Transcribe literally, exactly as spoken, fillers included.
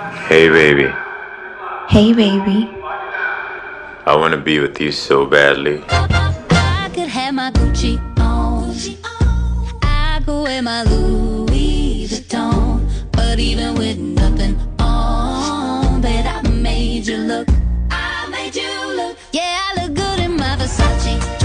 Hey baby, Hey baby, I wanna be with you so badly. I could have my Gucci on, I could wear my Louis Vuitton, but even with nothing on, bet I made you look. I made you look. Yeah, I look good in my Versace